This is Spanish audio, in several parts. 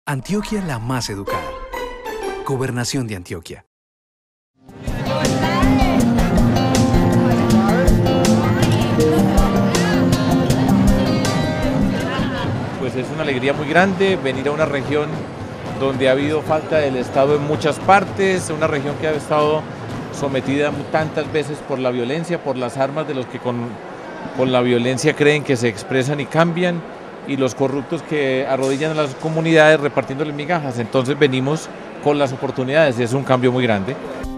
Antioquia la más educada. Gobernación de Antioquia. Pues es una alegría muy grande venir a una región donde ha habido falta del Estado en muchas partes, una región que ha estado sometida tantas veces por la violencia, por las armas de los que con la violencia creen que se expresan y cambian, y los corruptos que arrodillan a las comunidades repartiéndoles migajas. Entonces venimos con las oportunidades y es un cambio muy grande.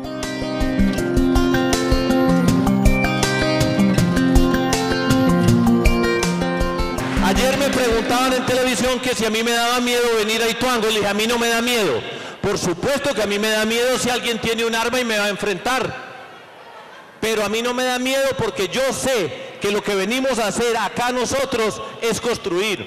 Ayer me preguntaban en televisión que si a mí me daba miedo venir a Ituango. Le dije, a mí no me da miedo. Por supuesto que a mí me da miedo si alguien tiene un arma y me va a enfrentar. Pero a mí no me da miedo porque yo sé que lo que venimos a hacer acá nosotros es construir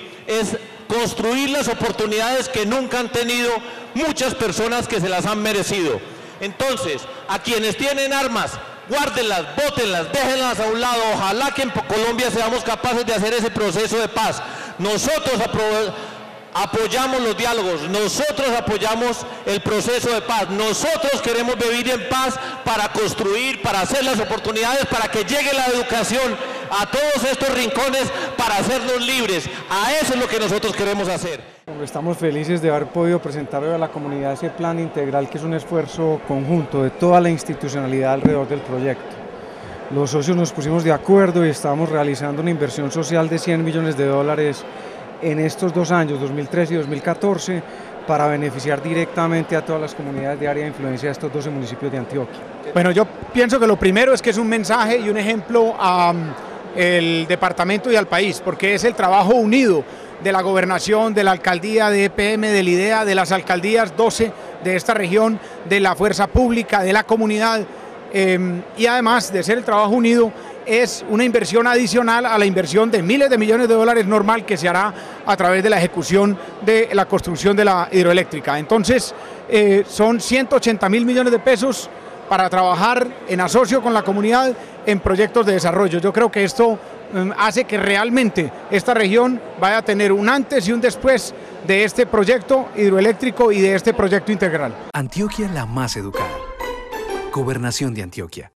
las oportunidades que nunca han tenido muchas personas que se las han merecido. Entonces, a quienes tienen armas, guárdenlas, bótenlas, déjenlas a un lado. Ojalá que en Colombia seamos capaces de hacer ese proceso de paz. Nosotros apoyamos los diálogos, nosotros apoyamos el proceso de paz, nosotros queremos vivir en paz para construir, para hacer las oportunidades, para que llegue la educación a todos estos rincones, para hacernos libres. A eso es lo que nosotros queremos hacer. Estamos felices de haber podido presentarle a la comunidad ese plan integral, que es un esfuerzo conjunto de toda la institucionalidad alrededor del proyecto. Los socios nos pusimos de acuerdo y estamos realizando una inversión social de $100 millones en estos 2 años, 2013 y 2014, para beneficiar directamente a todas las comunidades de área de influencia de estos 12 municipios de Antioquia. Bueno, yo pienso que lo primero es que es un mensaje y un ejemplo al departamento y al país, porque es el trabajo unido de la gobernación, de la alcaldía, de EPM, del IDEA, de las alcaldías 12 de esta región, de la fuerza pública, de la comunidad, y además de ser el trabajo unido, es una inversión adicional a la inversión de miles de millones de dólares normal que se hará a través de la ejecución de la construcción de la hidroeléctrica. Entonces, son 180.000 millones de pesos para trabajar en asocio con la comunidad en proyectos de desarrollo. Yo creo que esto hace que realmente esta región vaya a tener un antes y un después de este proyecto hidroeléctrico y de este proyecto integral. Antioquia la más educada. Gobernación de Antioquia.